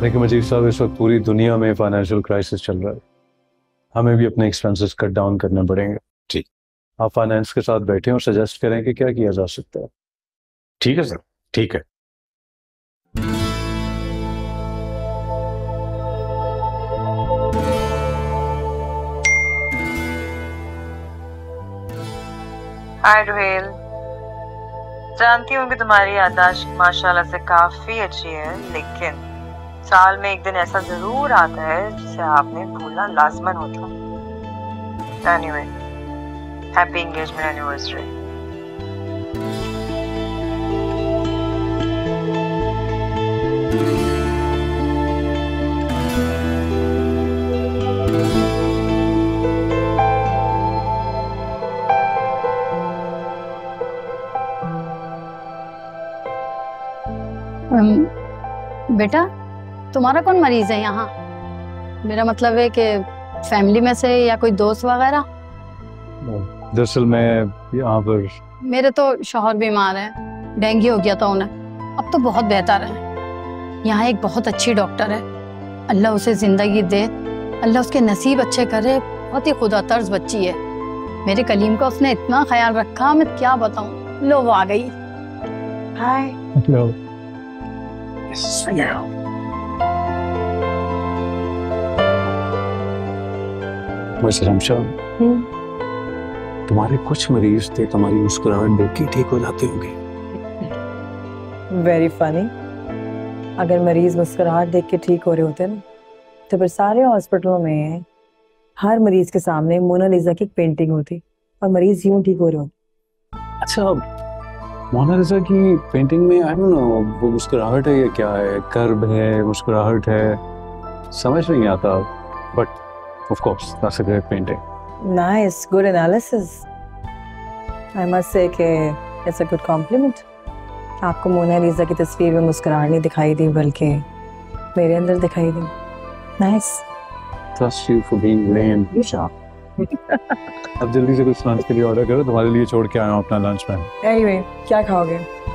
देखिए मजीद साहब, इस वक्त पूरी दुनिया में फाइनेंशियल क्राइसिस चल रहा है। हमें भी अपने एक्सपेंसेस कट डाउन करने पड़ेंगे। ठीक। आप फाइनेंस के साथ बैठे और सजेस्ट करें कि क्या किया जा सकता है। ठीक है सर, ठीक है। हाय रुहेल, जानती हूँ कि तुम्हारी याददाश्त माशाल्लाह से काफी अच्छी है, लेकिन साल में एक दिन ऐसा जरूर आता है जिसे आपने भूलना लाजमन होता। Anyway, happy engagement anniversary. बेटा, तुम्हारा कौन मरीज है यहाँ? मेरा मतलब है कि फैमिली में से या कोई दोस्त वगैरह? दरअसल मैं यहाँ पर, मेरे तो शौहर बीमार है, डेंगू हो गया था उन्हें, अब तो बहुत बेहतर है। यहाँ एक बहुत अच्छी डॉक्टर है, अल्लाह उसे जिंदगी दे, अल्लाह उसके नसीब अच्छे करे। बहुत ही खुदा तर्ज बच्ची है, मेरे कलीम का उसने इतना ख्याल रखा, मैं क्या बताऊँ। लो वो आ गई। हाय। तुम्हारे कुछ मरीज थे, तुम्हारी मुस्कुराहट देख के ठीक हो जाते होंगे। Very funny. अगर मरीज मुस्कुराहट देख के ठीक हो रहे होते ना, तो फिर सारे हॉस्पिटलों में हर मरीज के सामने मोनालिसा की पेंटिंग होती और मरीज यूं ठीक हो रहे होते। अच्छा, मोनालिसा की पेंटिंग में आई डोंट नो वो मुस्कुराहट है या क्या है, कर्व है, मुस्कुराहट है, समझ नहीं आता। But of course that's a great painting. Nice, good analysis. I must say कि इट्स अ गुड कॉम्प्लीमेंट। आपको मोनालिसा की तस्वीर में मुस्कुराहट नहीं दिखाई दी, बल्कि मेरे अंदर दिखाई दी। Nice. Trust you for being lame. अब जल्दी से कुछ लंच के लिए ऑर्डर करो, तुम्हारे लिए छोड़ के आया हूँ अपना लंच में। एनीवे, क्या खाओगे?